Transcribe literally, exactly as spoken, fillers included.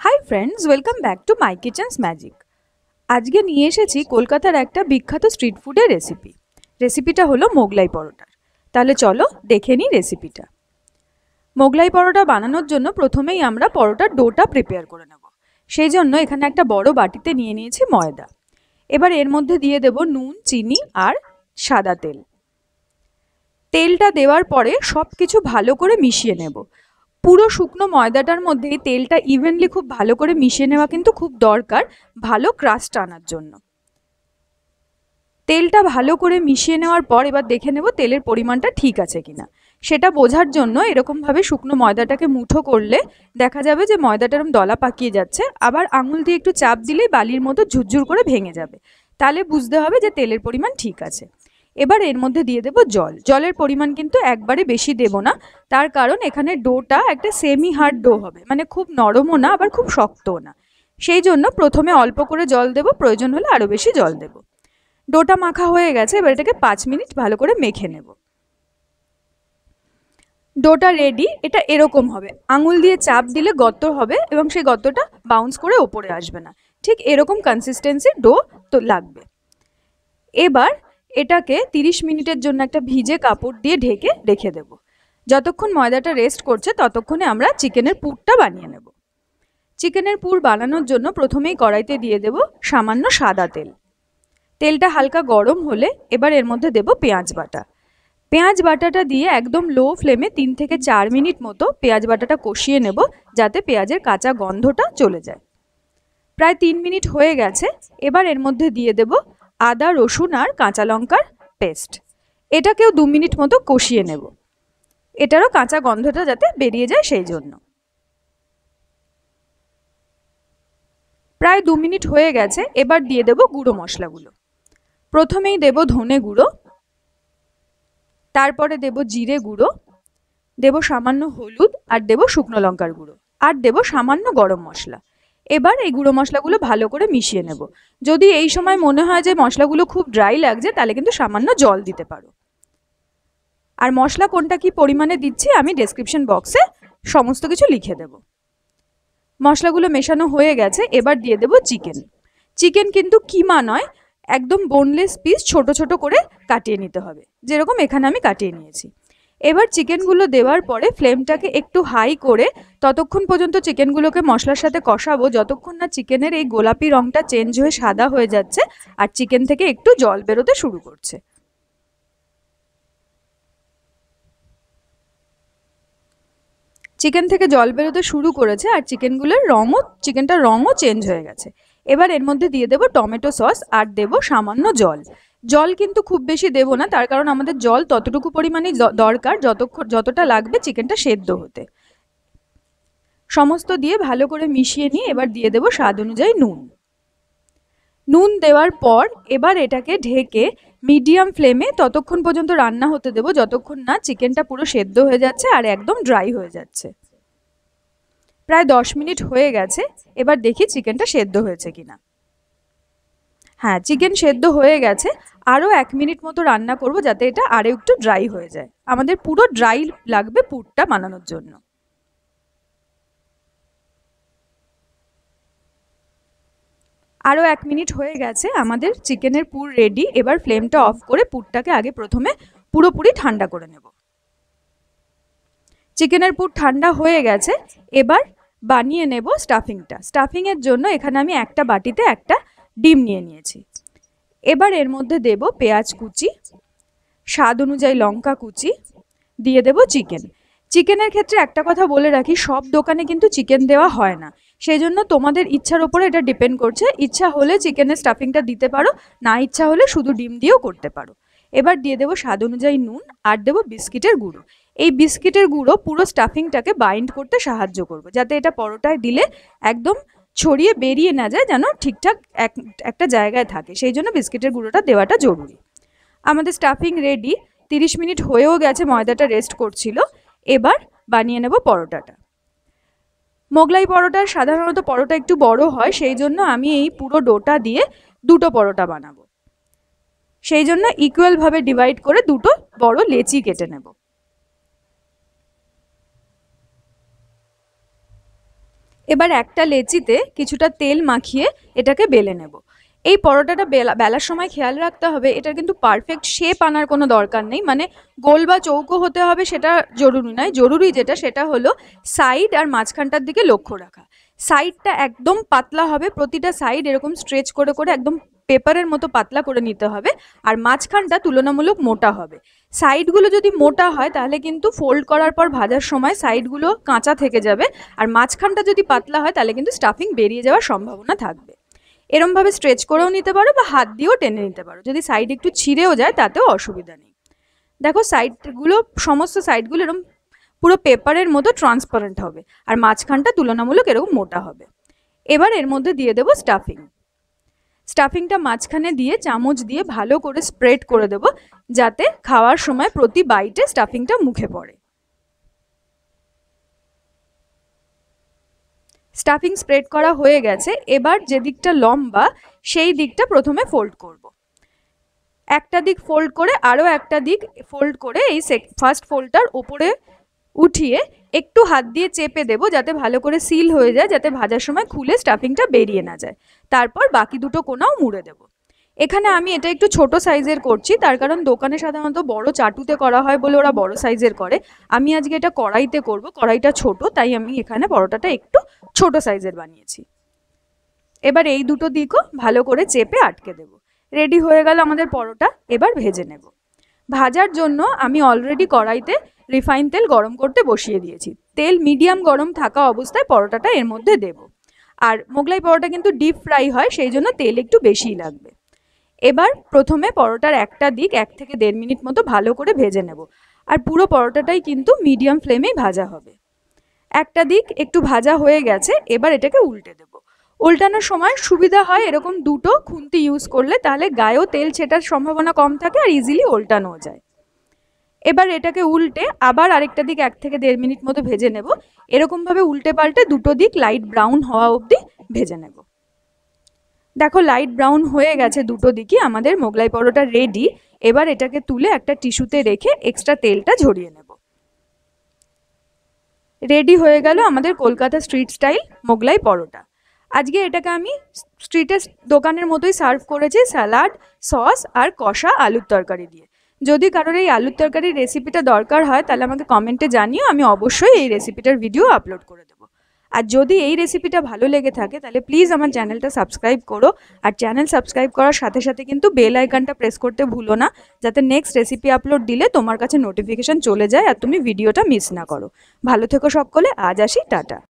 High friends, welcome back to my kitchens magic. আজকে নিয়ে এসেছি কলকাতার একটা বিখ্যাত স্ট্রিট ফুডের রেসিপি। রেসিপিটা হলো মোগলাই পরোটার। তাহলে চলো দেখে নিই রেসিপিটা। মোগলাই পরোটা বানানোর জন্য প্রথমেই আমরা পরোটার ডোটা প্রিপেয়ার করে নেব। সেই জন্য এখানে একটা বড় বাটিতে নিয়ে নিয়েছি ময়দা। এবার এর মধ্যে দিয়ে দেব নুন, চিনি আর সাদা তেল। তেলটা দেওয়ার পরে সব কিছু ভালো করে মিশিয়ে নেব। পুরো শুকনো ময়দাটার মধ্যে তেলটা ইভেনলি খুব ভালো করে মিশিয়ে নেওয়া কিন্তু খুব দরকার ভালো ক্রাস্ট আনার জন্য। তেলটা ভালো করে মিশিয়ে নেওয়ার পর এবার দেখে নেব তেলের পরিমাণটা ঠিক আছে কিনা। সেটা বোঝার জন্য এরকমভাবে শুকনো ময়দাটাকে মুঠো করলে দেখা যাবে যে ময়দাটা এরকম দলা পাকিয়ে যাচ্ছে, আবার আঙুল দিয়ে একটু চাপ দিলেই বালির মতো ঝুরঝুর করে ভেঙে যাবে। তাহলে বুঝতে হবে যে তেলের পরিমাণ ঠিক আছে। এবার এর মধ্যে দিয়ে দেব জল। জলের পরিমাণ কিন্তু একবারে বেশি দেব না, তার কারণ এখানে ডোটা একটা সেমি হার্ড ডো হবে, মানে খুব নরমও না আবার খুব শক্তও না। সেই জন্য প্রথমে অল্প করে জল দেব, প্রয়োজন হলে আরও বেশি জল দেব। ডোটা মাখা হয়ে গেছে, এবার এটাকে পাঁচ মিনিট ভালো করে মেখে নেব। ডোটা রেডি। এটা এরকম হবে, আঙুল দিয়ে চাপ দিলে গর্ত হবে এবং সেই গর্তটা বাউন্স করে ওপরে আসবে না। ঠিক এরকম কনসিস্টেন্সির ডো তো লাগবে। এবার এটাকে তিরিশ মিনিটের জন্য একটা ভিজে কাপড় দিয়ে ঢেকে রেখে দেব। যতক্ষণ ময়দাটা রেস্ট করছে ততক্ষণে আমরা চিকেনের পুরটা বানিয়ে নেব। চিকেনের পুর বানানোর জন্য প্রথমেই কড়াইতে দিয়ে দেব সামান্য সাদা তেল। তেলটা হালকা গরম হলে এবার এর মধ্যে দেব পেঁয়াজ বাটা। পেঁয়াজ বাটাটা দিয়ে একদম লো ফ্লেমে তিন থেকে চার মিনিট মতো পেঁয়াজ বাটাটা কষিয়ে নেব, যাতে পেঁয়াজের কাঁচা গন্ধটা চলে যায়। প্রায় তিন মিনিট হয়ে গেছে। এবার এর মধ্যে দিয়ে দেব আদা, রসুন আর কাঁচা লঙ্কার পেস্ট। এটাকেও দু মিনিট মতো কষিয়ে নেব, এটারও কাঁচা গন্ধটা যাতে বেরিয়ে যায় সেই জন্য। প্রায় দু মিনিট হয়ে গেছে। এবার দিয়ে দেব গুঁড়ো মশলাগুলো। প্রথমেই দেব ধনে গুঁড়ো, তারপরে দেব জিরে গুঁড়ো, দেব সামান্য হলুদ আর দেব শুকনো লঙ্কার গুঁড়ো, আর দেব সামান্য গরম মশলা। এবার এই গুঁড়ো মশলাগুলো ভালো করে মিশিয়ে নেব। যদি এই সময় মনে হয় যে মশলাগুলো খুব ড্রাই লাগছে তাহলে কিন্তু সামান্য জল দিতে পারো। আর মশলা কোনটা কি পরিমাণে দিচ্ছি আমি ডেসক্রিপশন বক্সে সমস্ত কিছু লিখে দেব। মশলাগুলো মেশানো হয়ে গেছে। এবার দিয়ে দেব চিকেন। চিকেন কিন্তু কিমা নয়, একদম বোনলেস পিস ছোট ছোট করে কাটিয়ে নিতে হবে, যেরকম এখানে আমি কাটিয়ে নিয়েছি। এবার চিকেনগুলো দেওয়ার পরে ফ্লেমটাকে একটু হাই করে ততক্ষণ পর্যন্ত চিকেনগুলোকে মশলার সাথে কষাবো যতক্ষণ না চিকেনের এই গোলাপি রঙটা চেঞ্জ হয়ে সাদা হয়ে যাচ্ছে আর চিকেন থেকে একটু জল বেরোতে শুরু করছে। চিকেন থেকে জল বেরোতে শুরু করেছে আর চিকেনগুলোর রঙও চিকেনটার রঙও চেঞ্জ হয়ে গেছে। এবার এর মধ্যে দিয়ে দেবো টমেটো সস আর দেবো সামান্য জল। জল কিন্তু খুব বেশি দেবো না, তার কারণ আমাদের জল ততটুকু পরিমাণেই দরকার যতক্ষণ যতটা লাগবে চিকেনটা সেদ্ধ হতে। সমস্ত দিয়ে ভালো করে মিশিয়ে নিয়ে এবার দিয়ে দেবো স্বাদ অনুযায়ী নুন। নুন দেওয়ার পর এবার এটাকে ঢেকে মিডিয়াম ফ্লেমে ততক্ষণ পর্যন্ত রান্না হতে দেবো যতক্ষণ না চিকেনটা পুরো সেদ্ধ হয়ে যাচ্ছে আর একদম ড্রাই হয়ে যাচ্ছে। প্রায় দশ মিনিট হয়ে গেছে। এবার দেখি চিকেনটা সেদ্ধ হয়েছে কিনা। হ্যাঁ, চিকেন সেদ্ধ হয়ে গেছে। আরও এক মিনিট মতো রান্না করব যাতে এটা আরও একটু ড্রাই হয়ে যায়। আমাদের পুরো ড্রাই লাগবে পুরটা বানানোর জন্য। আরও এক মিনিট হয়ে গেছে, আমাদের চিকেনের পুর রেডি। এবার ফ্লেমটা অফ করে পুরটাকে আগে প্রথমে পুরোপুরি ঠান্ডা করে নেব। চিকেনের পুর ঠান্ডা হয়ে গেছে। এবার বানিয়ে নেব স্টাফিংটা। স্টাফিংয়ের জন্য এখানে আমি একটা বাটিতে একটা ডিম নিয়ে নিয়েছি। এবার এর মধ্যে দেব পেঁয়াজ কুচি, স্বাদ অনুযায়ী লঙ্কা কুচি, দিয়ে দেব চিকেন। চিকেনের ক্ষেত্রে একটা কথা বলে রাখি, সব দোকানে কিন্তু চিকেন দেওয়া হয় না, সেই জন্য তোমাদের ইচ্ছার ওপরে এটা ডিপেন্ড করছে। ইচ্ছা হলে চিকেনের স্টাফিংটা দিতে পারো, না ইচ্ছা হলে শুধু ডিম দিয়েও করতে পারো। এবার দিয়ে দেবো স্বাদ অনুযায়ী নুন আর দেবো বিস্কিটের গুঁড়ো। এই বিস্কিটের গুঁড়ো পুরো স্টাফিংটাকে বাইন্ড করতে সাহায্য করবে, যাতে এটা পরোটায় দিলে একদম ছড়িয়ে বেরিয়ে না যায়, যেন ঠিকঠাক এক একটা জায়গায় থাকে। সেই জন্য বিস্কিটের গুঁড়োটা দেওয়াটা জরুরি। আমাদের স্টাফিং রেডি। তিরিশ মিনিট হয়েও গেছে, ময়দাটা রেস্ট করছিল। এবার বানিয়ে নেব পরোটাটা। মোগলাই পরোটার সাধারণত পরোটা একটু বড় হয়, সেই জন্য আমি এই পুরো ডোটা দিয়ে দুটো পরোটা বানাবো। সেই জন্য ইকুয়ালভাবে ডিভাইড করে দুটো বড় লেচি কেটে নেব। এবার একটা লেচিতে কিছুটা তেল মাখিয়ে এটাকে বেলে নেব। এই পরোটাটা বেলা বেলার সময় খেয়াল রাখতে হবে এটার কিন্তু পারফেক্ট শেপ আনার কোনো দরকার নেই, মানে গোল বা চৌকো হতে হবে সেটা জরুরি নয়। জরুরি যেটা সেটা হলো সাইড আর মাঝখানটার দিকে লক্ষ্য রাখা। সাইডটা একদম পাতলা হবে, প্রতিটা সাইড এরকম স্ট্রেচ করে করে একদম পেপারের মতো পাতলা করে নিতে হবে, আর মাঝখানটা তুলনামূলক মোটা হবে। সাইডগুলো যদি মোটা হয় তাহলে কিন্তু ফোল্ড করার পর ভাজার সময় সাইডগুলো কাঁচা থেকে যাবে, আর মাঝখানটা যদি পাতলা হয় তাহলে কিন্তু স্টাফিং বেরিয়ে যাওয়ার সম্ভাবনা থাকবে। এরমভাবে স্ট্রেচ করেও নিতে পারো বা হাত দিয়েও টেনে নিতে পারো, যদি সাইড একটু ছিঁড়েও যায় তাতেও অসুবিধা নেই। দেখো সাইডগুলো, সমস্ত সাইডগুলো এরকম পুরো পেপারের মতো ট্রান্সপারেন্ট হবে, আর মাঝখানটা তুলনামূলক এরকম মোটা হবে। এবার এর মধ্যে দিয়ে দেবো স্টাফিং। স্টাফিংটা মাঝখানে দিয়ে চামচ দিয়ে ভালো করে স্প্রেড করে দেবো, যাতে খাওয়ার সময় প্রতি বাইটে স্টাফিংটা মুখে পড়ে। স্টাফিং স্প্রেড করা হয়ে গেছে। এবার যে দিকটা লম্বা সেই দিকটা প্রথমে ফোল্ড করব। একটা দিক ফোল্ড করে আরও একটা দিক ফোল্ড করে এই ফার্স্ট ফোল্ডটার ওপরে উঠিয়ে একটু হাত দিয়ে চেপে দেবো যাতে ভালো করে সিল হয়ে যায়, যাতে ভাজার সময় খুলে স্টাফিংটা বেরিয়ে না যায়। তারপর বাকি দুটো কোণাও মুড়ে দেবো। এখানে আমি এটা একটু ছোট সাইজের করছি, তার কারণ দোকানে সাধারণত বড় চাটুতে করা হয় বলে ওরা বড় সাইজের করে। আমি আজকে এটা কড়াইতে করব, কড়াইটা ছোট, তাই আমি এখানে পরোটাটা একটু ছোট সাইজের বানিয়েছি। এবার এই দুটো দিকও ভালো করে চেপে আটকে দেব। রেডি হয়ে গেল আমাদের পরোটা। এবার ভেজে নেব। ভাজার জন্য আমি অলরেডি কড়াইতে রিফাইন তেল গরম করতে বসিয়ে দিয়েছি। তেল মিডিয়াম গরম থাকা অবস্থায় পরোটাটা এর মধ্যে দেব। আর মোগলাই পরোটা কিন্তু ডিপ ফ্রাই হয়, সেই জন্য তেল একটু বেশিই লাগবে। এবার প্রথমে পরোটার একটা দিক এক থেকে দেড় মিনিট মতো ভালো করে ভেজে নেব, আর পুরো পরোটাটাই কিন্তু মিডিয়াম ফ্লেমেই ভাজা হবে। একটা দিক একটু ভাজা হয়ে গেছে, এবার এটাকে উল্টে দেব। উল্টানোর সময় সুবিধা হয় এরকম দুটো খুন্তি ইউজ করলে, তাহলে গায়েও তেল ছেটার সম্ভাবনা কম থাকে আর ইজিলি উল্টানো যায়। এবার এটাকে উল্টে আবার আরেকটা দিক এক থেকে দেড় মিনিট মতো ভেজে নেব। এরকমভাবে উল্টে পাল্টে দুটো দিক লাইট ব্রাউন হওয়া অবধি ভেজে নেব। দেখো লাইট ব্রাউন হয়ে গেছে দুটো দিকই, আমাদের মোগলাই পরোটা রেডি। এবার এটাকে তুলে একটা টিস্যুতে রেখে এক্সট্রা তেলটা ঝরিয়ে নেব। রেডি হয়ে গেল আমাদের কলকাতা স্ট্রিট স্টাইল মোগলাই পরোটা। আজকে এটাকে আমি স্ট্রিটের দোকানের মতোই সার্ভ করেছি, স্যালাড, সস আর কষা আলুর তরকারি দিয়ে। যদি কারোর এই আলুর তরকারির রেসিপিটা দরকার হয় তাহলে আমাকে কমেন্টে জানিও, আমি অবশ্যই এই রেসিপিটার ভিডিও আপলোড করে দেবো। আর যদি এই রেসিপিটা ভালো লেগে থাকে তাহলে প্লিজ আমার চ্যানেলটা সাবস্ক্রাইব করো, আর চ্যানেল সাবস্ক্রাইব করার সাথে সাথে কিন্তু বেল আইকনটা প্রেস করতে ভুলো না, যাতে নেক্সট রেসিপি আপলোড দিলে তোমার কাছে নোটিফিকেশন চলে যায় আর তুমি ভিডিওটা মিস না করো। ভালো থেকো সকলে, আজ আসি, টাটা।